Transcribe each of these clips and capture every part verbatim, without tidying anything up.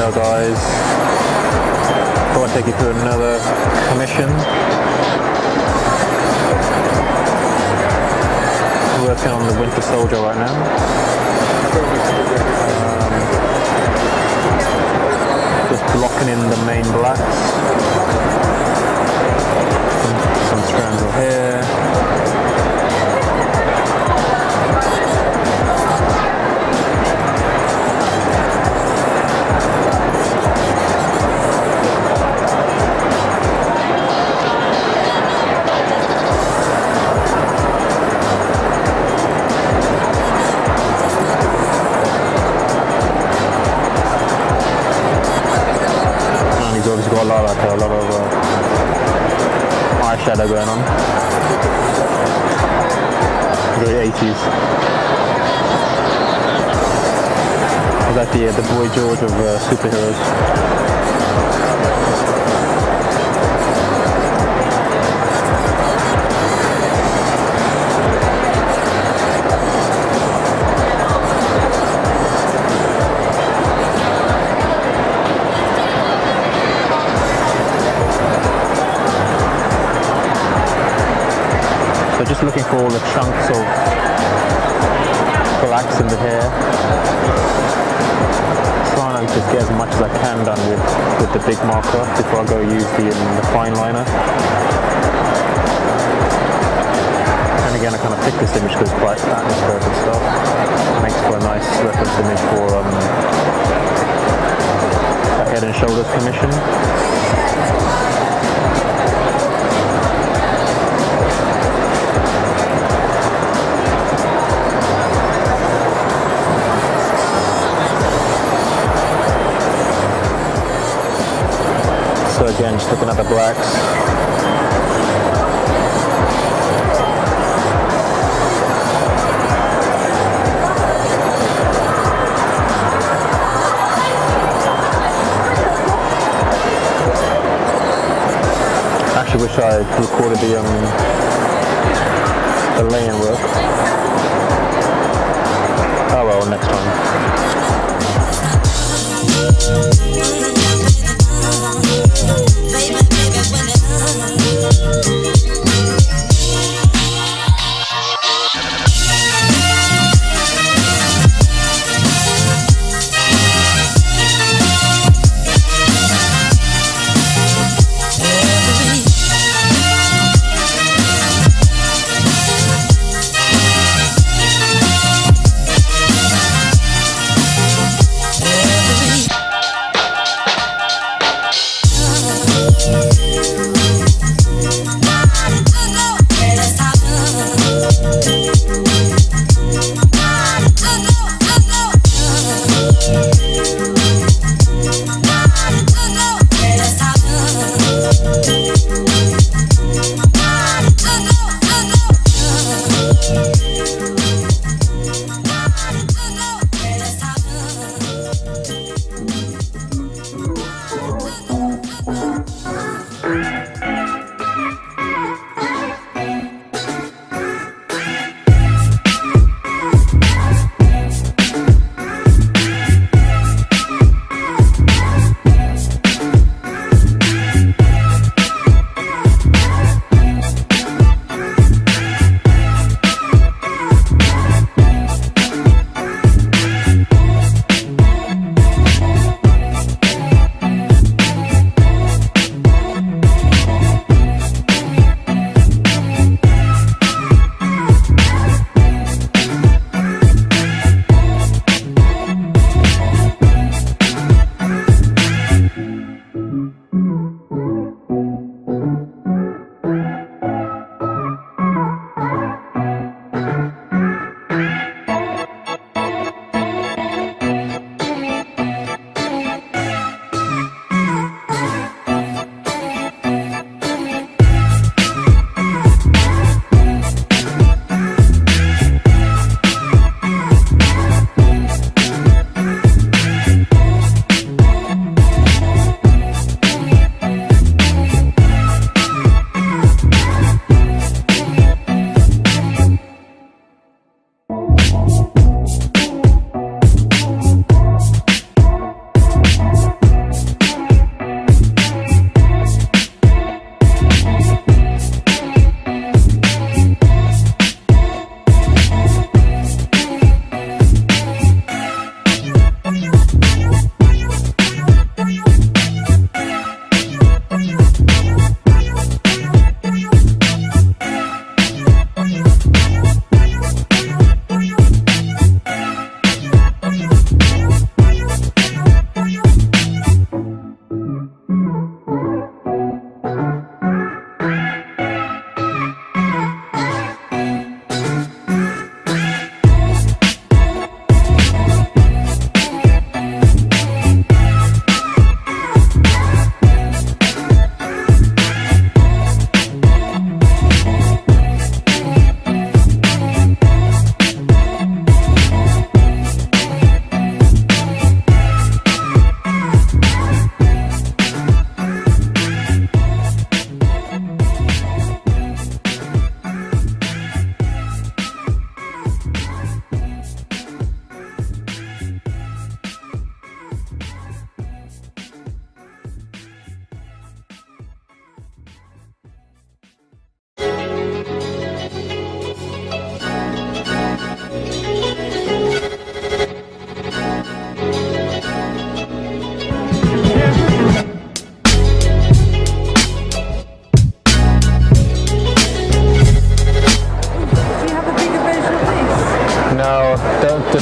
Hello guys, thought I'd take you through another commission. Working on the Winter Soldier right now. Um, just blocking in the main blacks. Some, some strands of hair. Obviously got a lot of like, a lot of uh, eyeshadow going on. Very eighties. Is that the uh, the Boy George of uh, superheroes? So just looking for all the chunks of blacks in the hair. Trying to just get as much as I can done with, with the big marker before I go use the, um, the fine liner. And again, I kind of pick this image because it's quite atmospheric and stuff. Makes for a nice reference image for um, a head and shoulders commission. So again, just looking at the blacks. I actually wish I had recorded the um the laying work. Oh well, next time.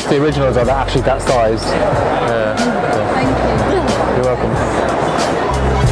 least the originals are actually that size. Yeah. Thank you. You're welcome.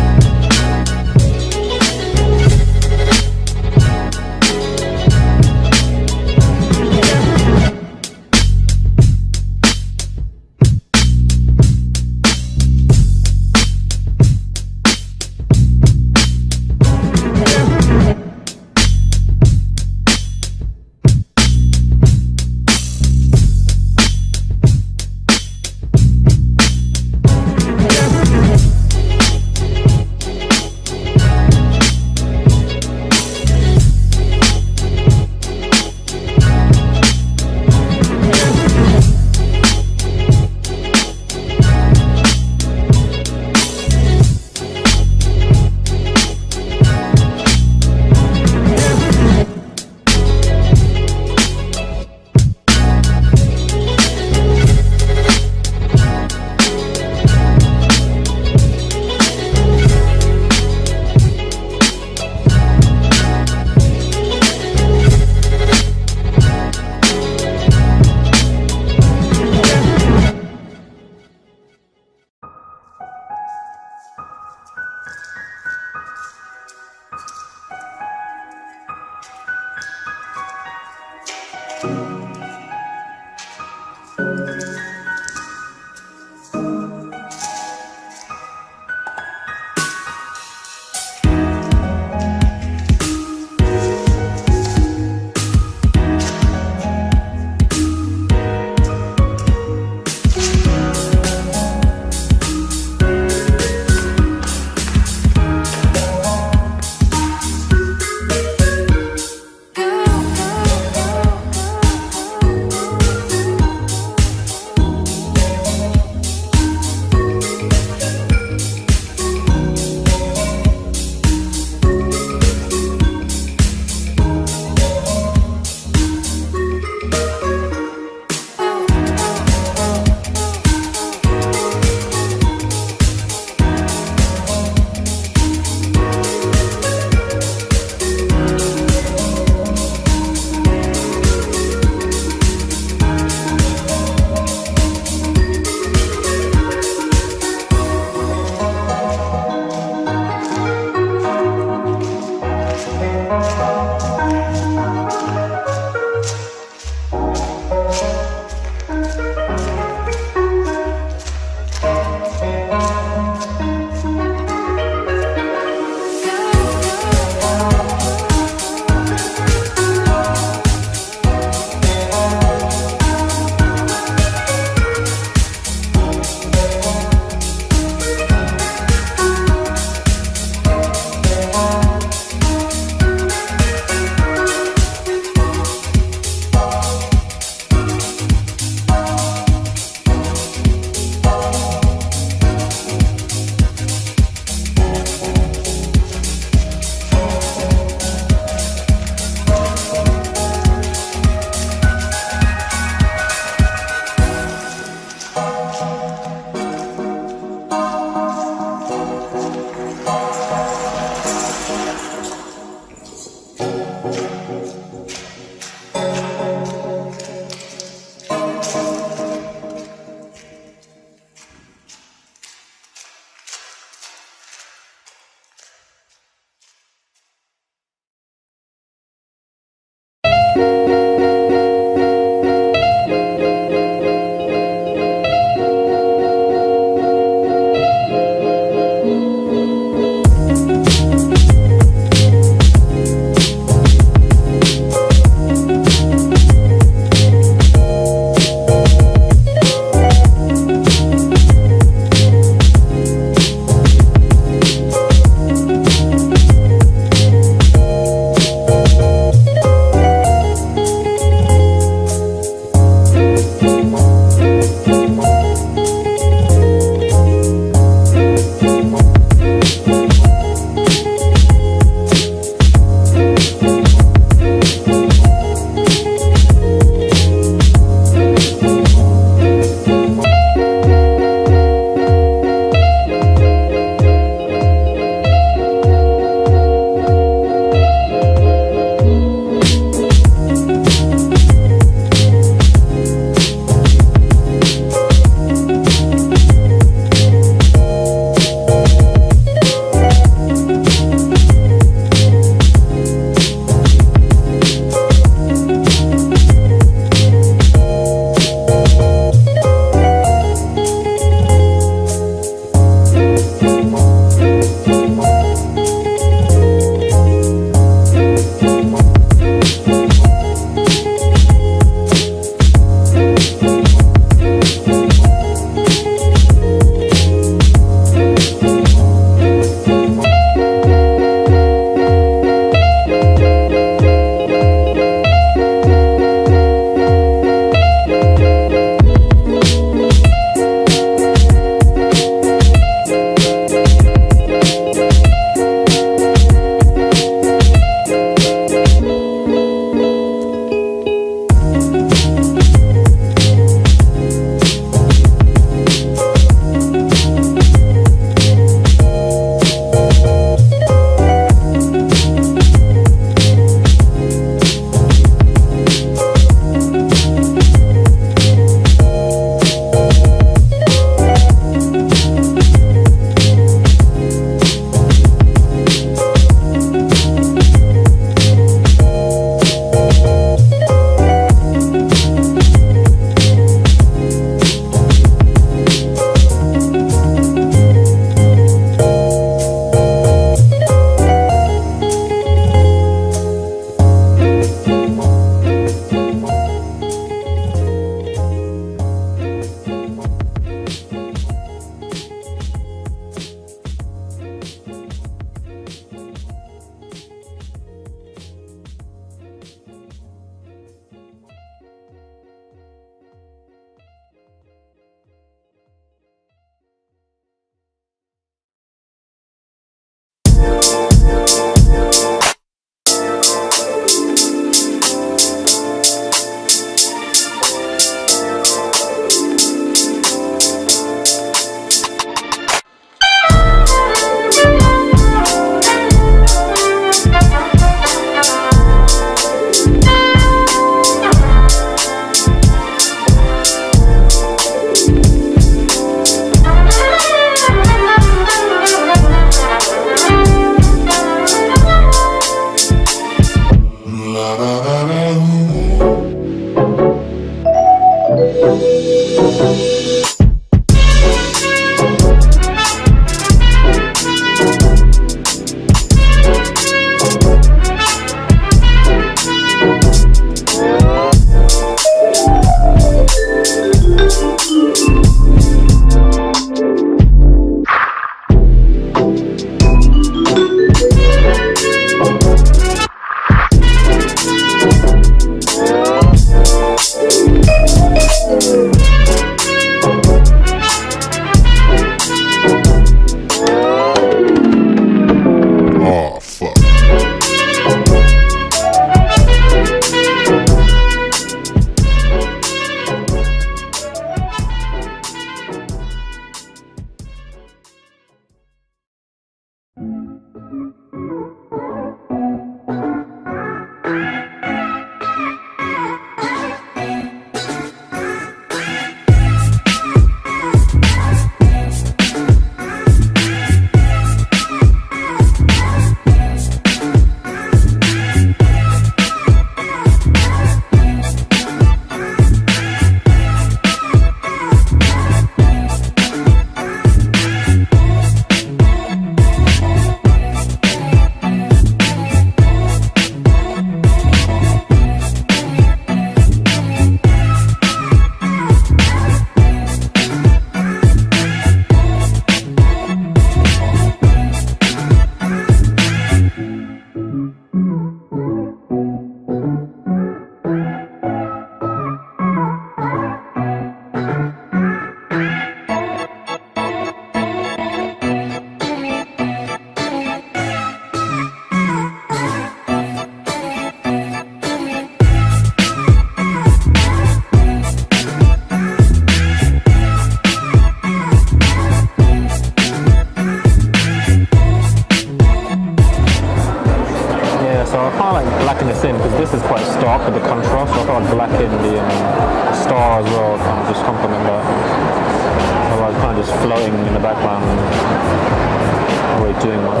This is quite stark with the contrast, so I thought I'd blacken the um, star as well, kind of just complement that. Otherwise, kind of just floating in the background, not really doing much.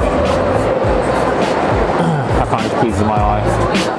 That kind of just pleases my eye.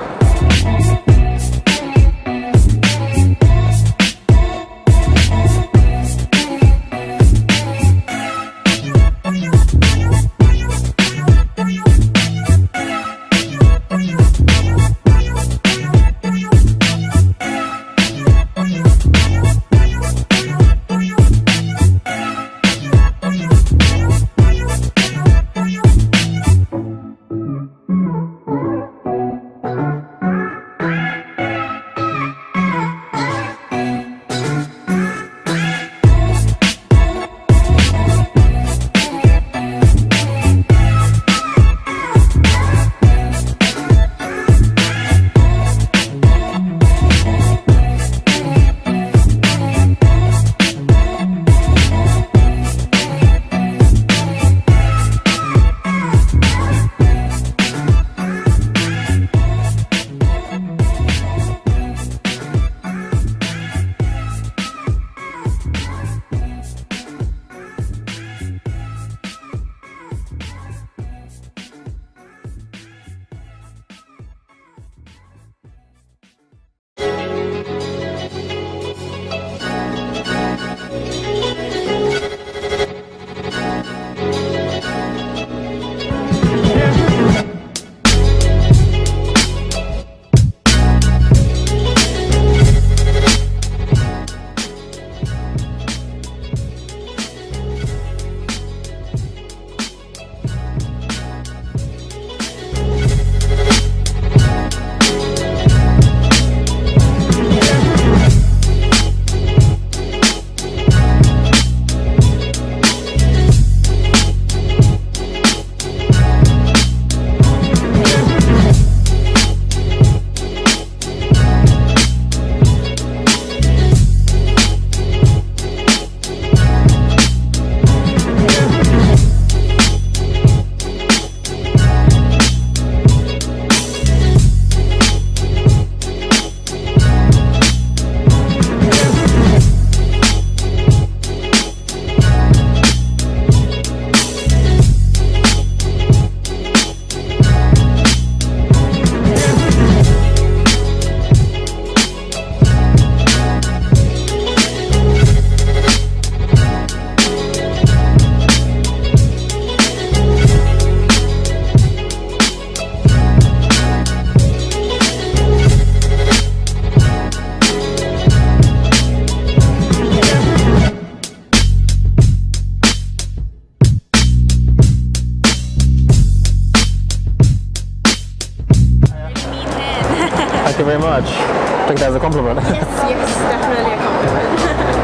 Thank you very much. I think that's a compliment. Yes, yes, definitely a compliment.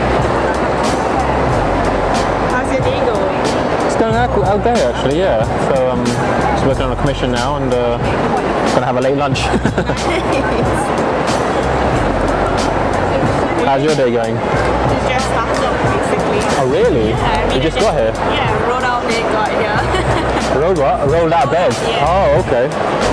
How's your day going? It's going out, okay actually, yeah. So I'm um, just working on a commission now and uh, going to have a late lunch. How's your day going? It's just started up basically. Oh really? Yeah, I mean, You just I got here? Yeah, rolled out bed, got here. Rolled what? Rolled out of bed? Yeah. Oh, okay.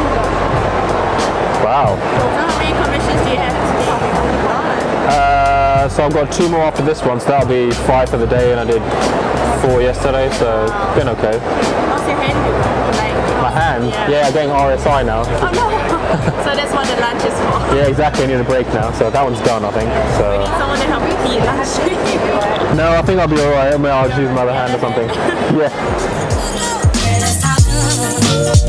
Wow. So how many commissions do you have today? Uh, so I've got two more after this one, so that'll be five for the day, and I did four yesterday, so it's been okay. How's your hand doing? Like, My hand? Yeah. Yeah, I'm getting R S I now. Oh no! So that's what the lunch is for. Yeah, exactly. I need a break now, so that one's done, I think. We So need someone to help you feed lunch. no, I think I'll be alright. I mean, I'll just use my other hand or something. Yeah.